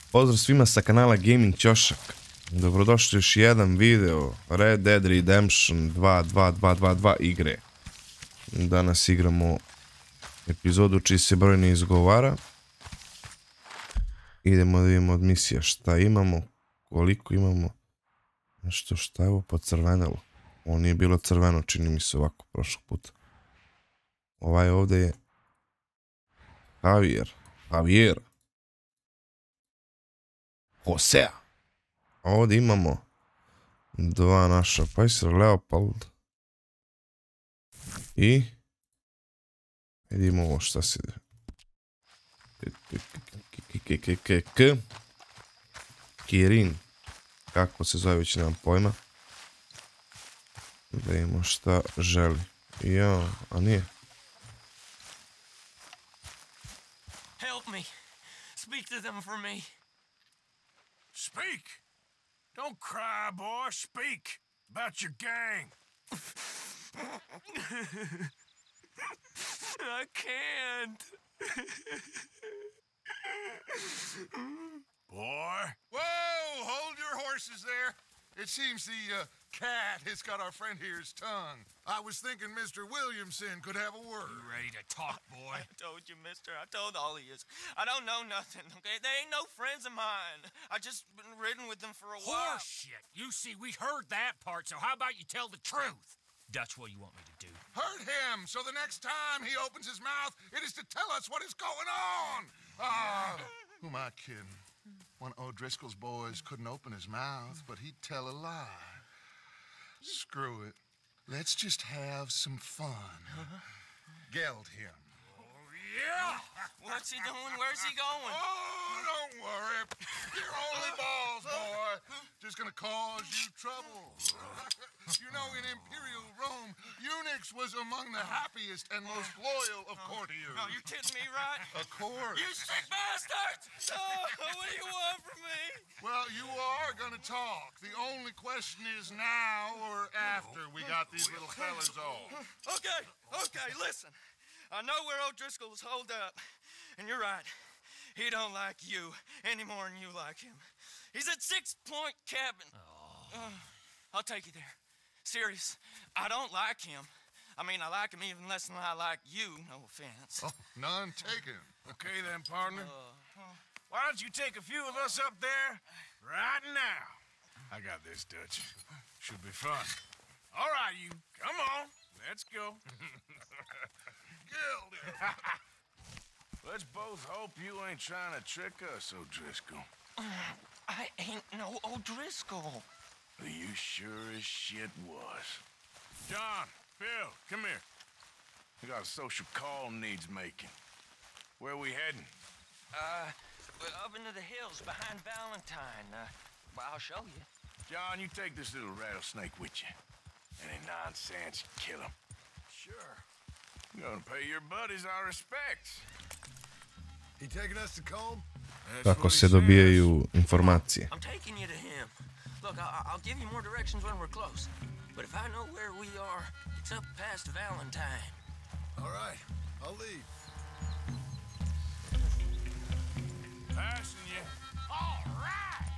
Pozdrav svima sa kanala Gaming Ćošak. Dobrodošli u još jedan video Red Dead Redemption 2 igre. Danas igramo epizodu čiji se broj ne izgovara. Idemo da vidimo od misija šta imamo, koliko imamo. Nešto šta je ovo pocrvenelo. Ovo nije bilo crveno, čini mi se ovako prošlog puta. Ovaj ovdje je Javier. Josea. Ovdje imamo dva naša pajsera, Leopold. I vidimo ovo šta se Kirin. Kako se zove, već nemam pojma. Da vidimo šta želi. Ja, a nije. Help me. Speak to them for me. Speak! Don't cry, boy. Speak about your gang. I can't. Boy. Whoa! Hold your horses there. It seems the cat has got our friend here's tongue. I was thinking Mr. Williamson could have a word. You ready to talk, boy? I told you, mister. I told all of you. I don't know nothing, okay? They ain't no friends of mine. I just been riding with them for a while. Horseshit. You see, we heard that part, so how about you tell the truth? Dutch, what do you want me to do? Hurt him, so the next time he opens his mouth, it is to tell us what is going on. Who am I kidding? One of O'Driscoll's boys couldn't open his mouth, but he'd tell a lie. Screw it. Let's just have some fun. Geld him. Oh, yeah! What's he doing? Where's he going? Oh, don't worry. You're only balls, boy. Just gonna cause you trouble. You know, in Imperial Rome, eunuchs was among the happiest and most loyal of courtiers. No, you're kidding me, right? Of course. You sick bastards! Oh, what do you want from me? Well, you are gonna talk. The only question is now or after we got these little fellas off. Okay, listen. I know where O'Driscoll is holed up, and you're right. He don't like you any more than you like him. He's at 6 Point Cabin. I'll take you there. Serious. I don't like him. I mean, I like him even less than I like you, no offense. Oh, none taken. Okay then, partner. Why don't you take a few of us up there right now? I got this, Dutch. Should be fun. All right, you. Come on. Let's go. Let's both hope you ain't trying to trick us, O'Driscoll. I ain't no O'Driscoll. You sure as shit was. John, Phil, come here. We got a social call needs making. Where we heading? Up into the hills behind Valentine. Well, I'll show you. John, you take this little rattlesnake with you. Any nonsense, kill him. Sure. I'm gonna pay your buddies our respects. He taking us to Combe? Kako se dobijaju informacije. I'm taking you to him. Look, I'll give you more directions when we're close. But if I know where we are, it's up past Valentine. All right, I'll leave. Passing you. All right.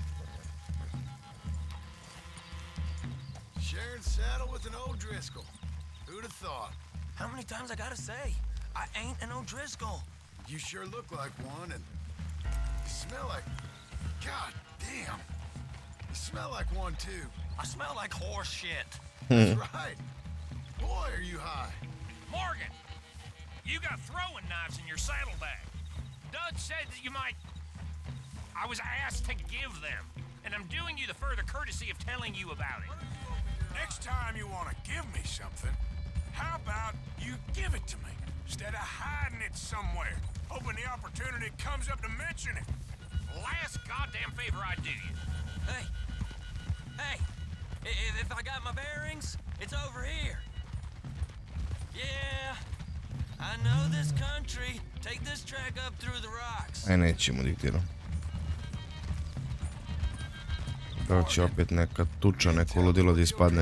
Sharing saddle with an O'Driscoll. Who'd have thought? How many times I gotta say? I ain't an O'Driscoll. You sure look like one, and you smell like... God damn. You smell like one, too. I smell like horse shit. That's right. Boy, are you high. Morgan, you got throwing knives in your saddlebag. Dutch said that you might... I was asked to give them, and I'm doing you the further courtesy of telling you about it. Next time you want to give me something, how about you give it to me, instead of hiding it somewhere, hoping the opportunity comes up to mention it. Last goddamn favor I do you. Hey, if I got my bearings, it's over here. Yeah, I know this country. Take this track up through the rocks. Aj, nećemo diktiram. Da će opet neka tuča, neko ludilo da ispadne.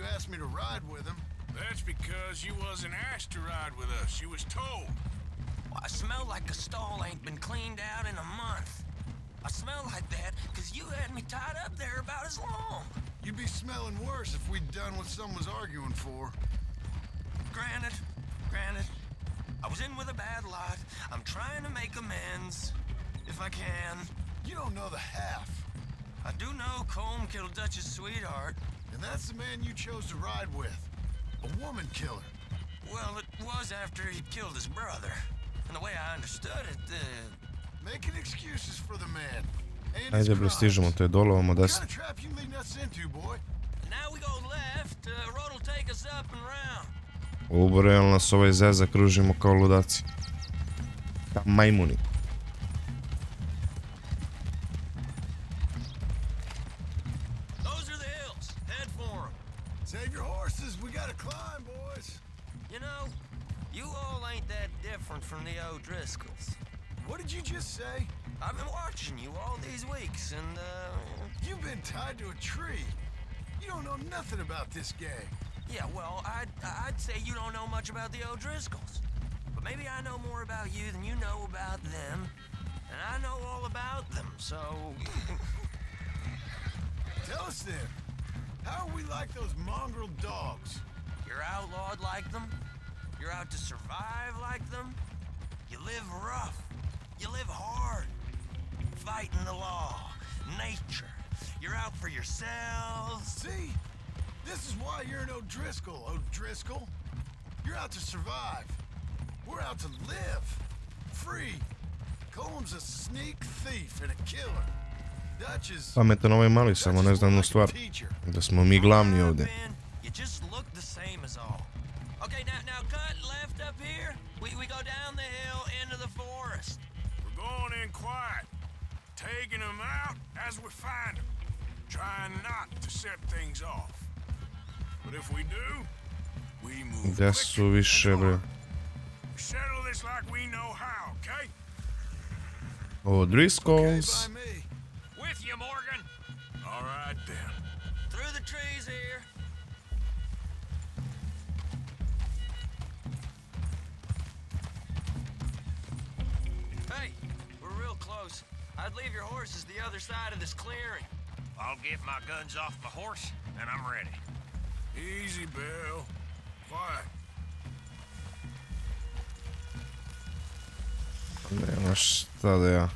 That's because you wasn't asked to ride with us. You was told. I smell like a stall ain't been cleaned out in a month. I smell like that because you had me tied up there about as long. You'd be smelling worse if we'd done what someone was arguing for. Granted. I was in with a bad lot. I'm trying to make amends, if I can. You don't know the half. I do know Colm killed Dutch's sweetheart. And that's the man you chose to ride with. A woman killer. Well, it was after he killed his brother. And the way I understood it, Making excuses for the man. And Ajde bre, stižemo, to je dole, ovamo What desno. kind of trap you leading us into, boy? now we go left. Road'll take us up and round. Ubore, jel nas ovaj zeza kružimo kao ludaci. Kao majmuni. Those are the hills. Head for them. Save your horses, we gotta climb, boys. You know, you all ain't that different from the O'Driscolls. What did you just say? I've been watching you all these weeks, and, You've been tied to a tree. You don't know nothing about this gang. yeah, well, I'd say you don't know much about the O'Driscolls. But maybe I know more about you than you know about them. And I know all about them, so... Tell us then, how are we like those mongrel dogs? You're outlawed like them. You're out to survive like them. You live rough. You live hard. Fighting the law, nature. You're out for yourselves. See? This is why you're an O'Driscoll, O'Driscoll. You're out to survive. We're out to live. Free. Colm's a sneak thief and a killer. Dutch is... Pametan ovaj mali, samo ne znam jednu stvar. Da smo mi glavni ovdje. You just look the same as all. Okay, now cut left up here. We go down the hill into the forest. We're going in quiet, taking them out as we find them, trying not to set things off. But if we do, we move Gdje su više, bre? We settle this like we know how, okay? O'Driscolls. by me. With you, Morgan. All right, then. Through the trees here. Hey, we're real close. I'd leave your horses the other side of this clearing. I'll get my guns off my horse, and I'm ready. Easy, Bill. Quiet. Nema šta da ja.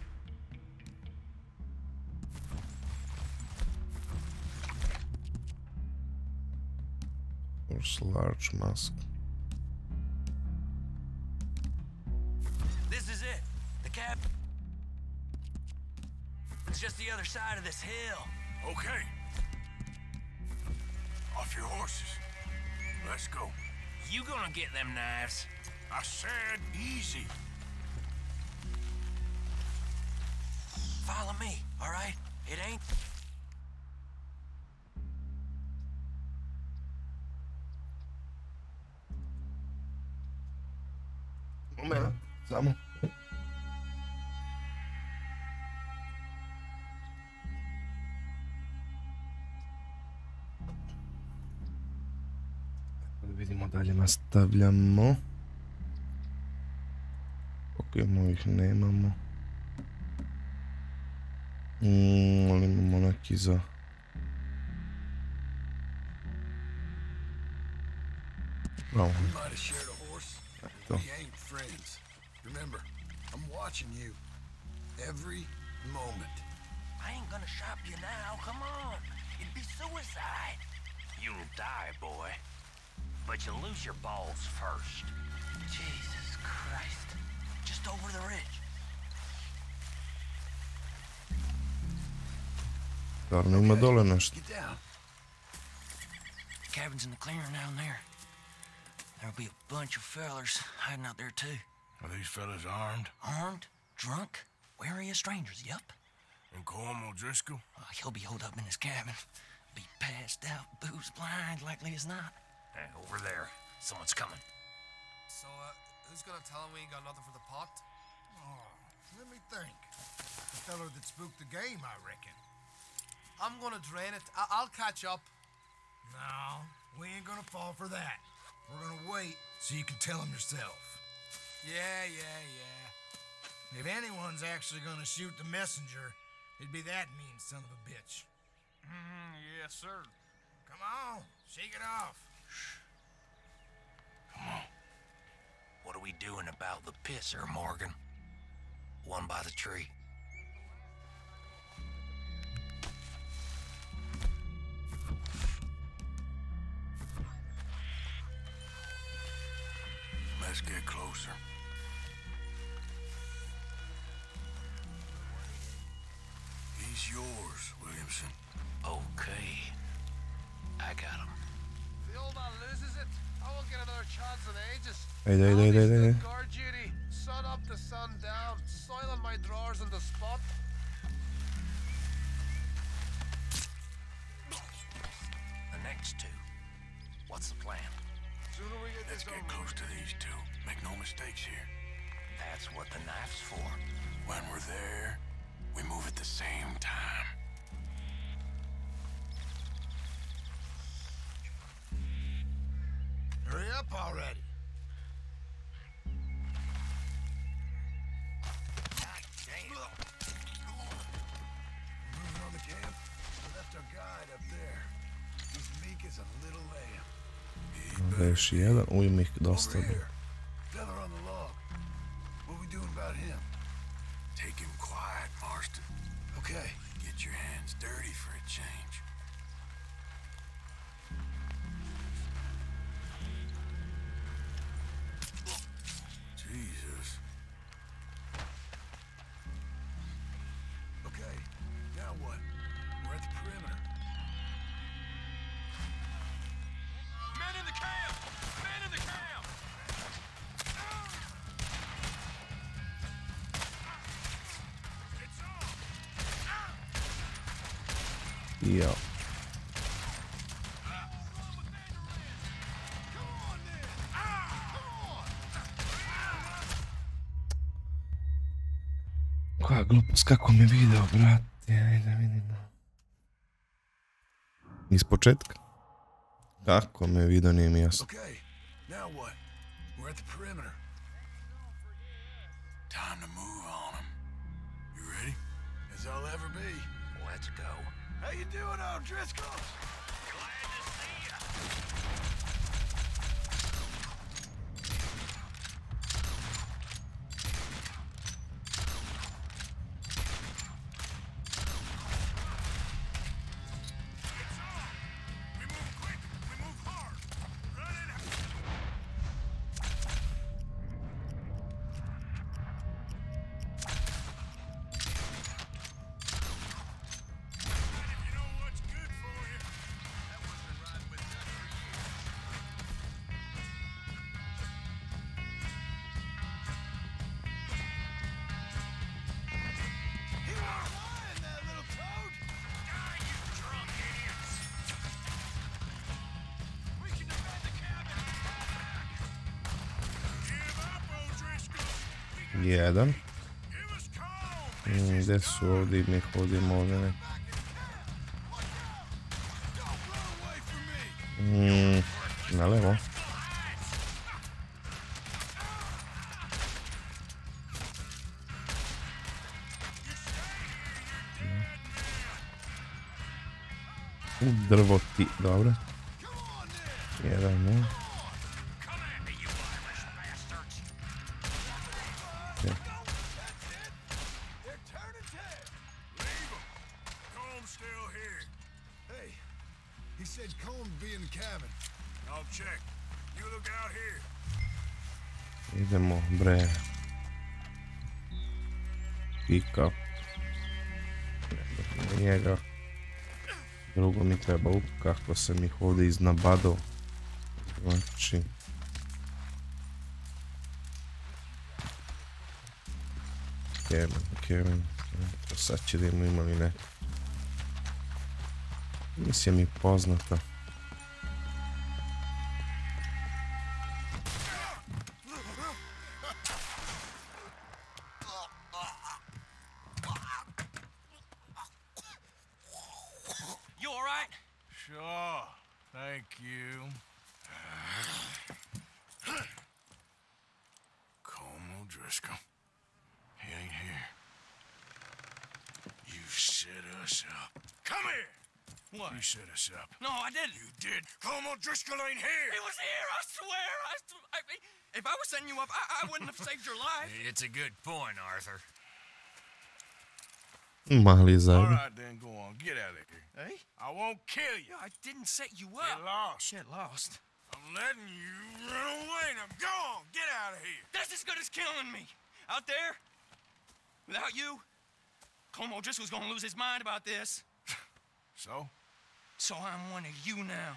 Force large mask. This is it. The cap. It's just the other side of this hill. Okay. Off your horses. Let's go. You gonna get them knives? I said easy. Follow me, all right? It ain't... Moment, samo. Da vidimo dalje, nastavljamo. Pokemon ih nemamo. Ali imamo neki za... Bravo. We might have shared a horse. To. We ain't friends. Remember, I'm watching you. Every moment. I ain't gonna shop you now, come on. It'd be suicide. You'll die, boy. But you'll lose your balls first. Jesus Christ. Just over the ridge. Stvarno ima dole nešto. Get down. Cabin's in the clearing down there. There'll be a bunch of fellers hiding out there too. Are these fellas armed? Armed, drunk, wary of strangers, yup. And Colm O'Driscoll? He'll be holed up in his cabin. Be passed out, booze blind, likely as not. Over there. Someone's coming. So, who's gonna tell him we ain't got nothing for the pot? Oh, let me think. The feller that spooked the game, I reckon. I'm gonna drain it. I'll catch up. No, we ain't gonna fall for that. We're gonna wait so you can tell him yourself. Yeah. If anyone's actually gonna shoot the messenger, it'd be that mean son of a bitch. Yes, sir. Come on, shake it off. What are we doing about the pisser, Morgan? One by the tree. Let's get closer. He's yours, Williamson. Okay. I got him. If the old man loses it, I won't get another chance in ages. Hey. Still guard duty, sun up to sun down, soiling my drawers on the spot. The next two. What's the plan? Sooner we get Let's this get over close with. to these two. Make no mistakes here. That's what the knife's for. When we're there, we move at the same time. Hurry up already. Moving on the camp. We left our guide up there. He's meek as a little lamb. Da još jedan, ujme ih dosta. Over here. Feather on the log. What we doing about him? Take him quiet, Marston. Okay. Get your hands dirty for a change. Jesus. Okay, now what? We're at the perimeter. Men in the camp! Men in the camp! It's on! Ja. Koja glupost, kako me video, brate, ajde vidimo. Iz početka. Kako me video, nije mi jasno. Okay, now what? We're at the perimeter. Time to move on him. You ready? As I'll ever be. Let's go. How you doing, O'Driscoll? Glad to see ya! It's on! We move quick! We move hard! Run it! If you know what's good for you. That wasn't riding with that for years. He was lying, that little toad. Ah, you drunk idiots! We can defend the cabin! Give up, O'Driscoll! Jedan. Give us calm! Gdje su ovdje, mi hodimo ovdje ne. Don't run away from me. Na levo. U drvo ti, dobro. Jedan mu. Come at me, you Irish bastards! They're turning tail. Leave them! Comb's still here. Hey, he said Colm be in the cabin. I'll check. You look out here. Idemo, bre. Pick up. Njega. Drugo mi treba kako sam ih ovdje iznabadao. Znači... Kevin. Sad će da imali ne. Misija mi poznata. You alright? Sure, thank you. Colm. us up. Come here! What? You set us up. No, I didn't. You did. Colm O'Driscoll ain't here! He was here, I swear. I mean, if I was setting you up, I wouldn't have saved your life. It's a good point, Arthur. Mali All zajedno. right, then, go on. Get out of here. Hey? I won't kill you. I didn't set you Get up. lost. Get lost. I'm letting you run away. Now go on. Get out of here. That's as good as killing me. Out there, without you, Colm O'Driscoll's gonna lose his mind about this. So? So I'm one of you now.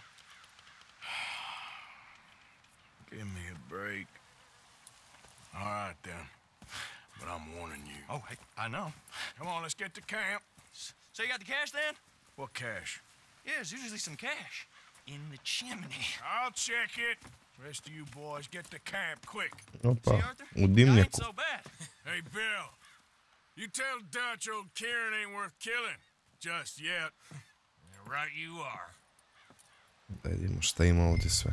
Give me a break. All right, then. But I'm warning you. Oh, hey, I know. Come on, let's get to camp. So you got the cash then? What cash? Yeah, there's usually some cash in the chimney. I'll check it. Rest of you boys, get to camp quick. Opa, See, Arthur? u That ain't dimnjaku. so bad. Hey, Bill. You tell Dutch old Kieran ain't worth killing. Just yet. Right you are. Da vidimo šta ima ovdje sve.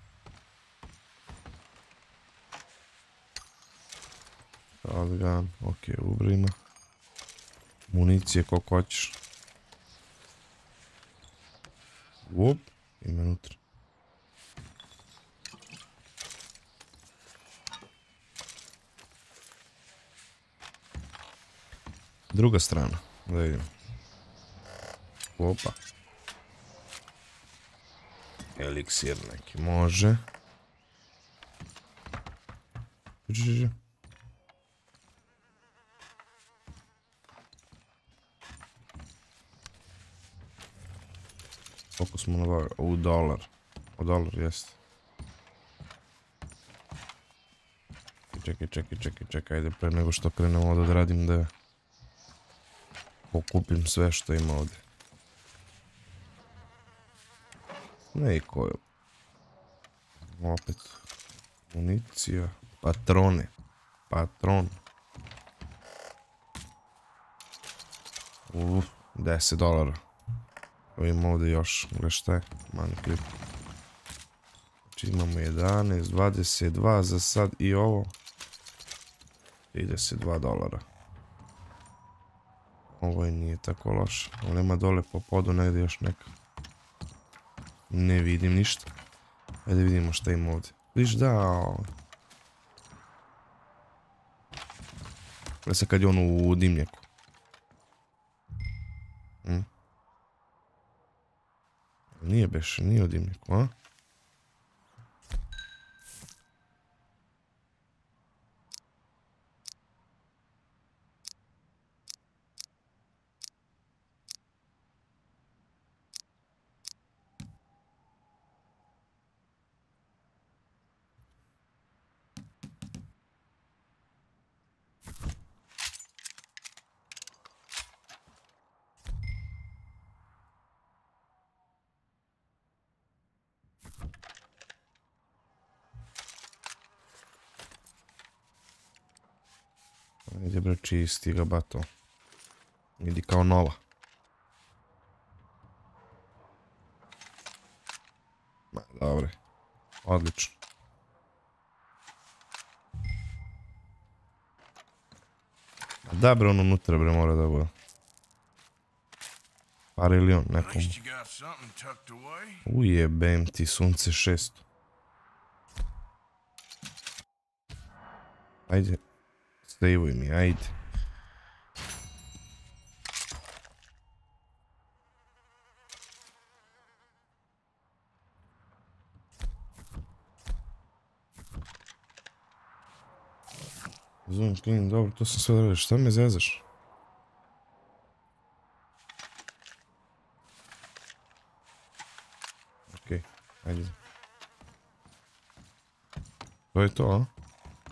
Shotgun, ok, ubrima. Municije koliko hoćeš. Up, ima unutra. Druga strana, da vidimo. Opa. Eliksir neki može. Koliko smo nabavili? U dolar. O dolar, jest. Čekaj, ajde pre nego što krenemo da odradim da pokupim sve što ima ovdje. Ne i koju. Opet. Municija. Patrone. Patron. $10. Ovim ovdje još. Gle šta je? Mani klip. Znači imamo 11, 22 za sad i ovo. $32. Ovo i nije tako loše. Ali ima dole po podu negdje još neka. Ne vidim ništa. Ajde vidimo šta ima ovdje. Viš da... Gleda se kad je on u dimnjaku. Nije beš, nije u dimnjaku, a? Ajde bre, čisti ga bato. Vidi kao nova. Ma, dobre. Odlično. Da bre, ono unutra bre mora da bude. Par ili on, nekom. Ujebem ti sunce 600. Ajde. Sejvuj mi, ajde. Zoom clean, dobro, to sam sve radio. Šta me zezaš? Okej, ajde. To je to, a?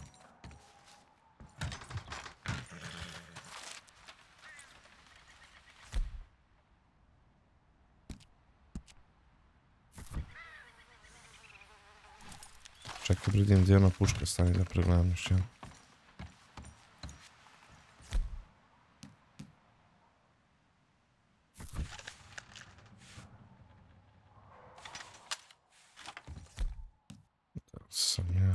Čekaj, vidim gdje je ona puška, stani da pregledam još jedan. Da sam ja.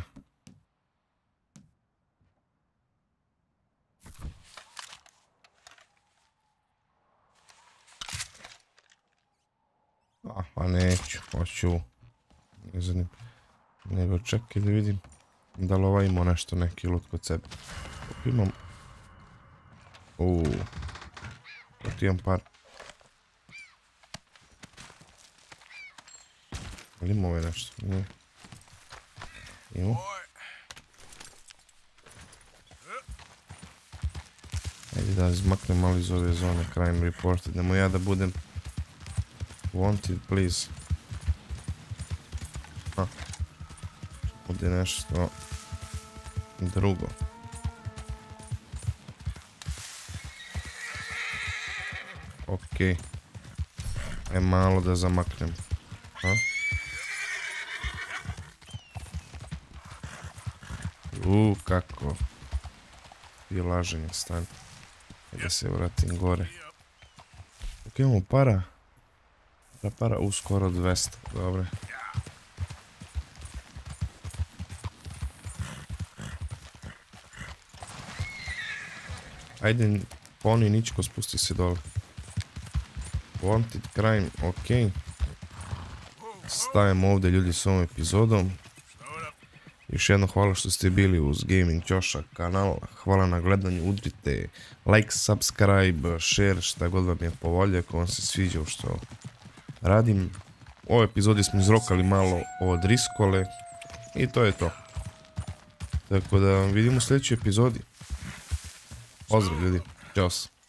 Pa neću, hoću. Ne znam. Nego čekaj da vidim da li ovaj imao nešto, neki loot kod sebe. Imam... tu imam par. Ali ima ovaj nešto? Nije. Imamo. Ajde da izmaknem malo iz ove zone, crime reported. Nemo ja da budem wanted, please. Ovdje nešto drugo. Okej. Aj malo da zamaknem. Kako je laženje stanje. Da se vratim gore. Ok, imamo para. Para skoro 200, dobre. Ajde, Pony Ničko, spusti se dole. Wanted crime, ok. Stavimo ovdje ljudi s ovom epizodom. Još jedno hvala što ste bili uz Gaming Ćošak kanal. Hvala na gledanju, udrite like, subscribe, share, šta god vam je po volji ako vam se sviđa što radim. U ovoj epizodi smo izrokali malo o Driskole i to je to. Tako da vidimo u sljedećoj epizodi. Pozdrav ljudi, čao se.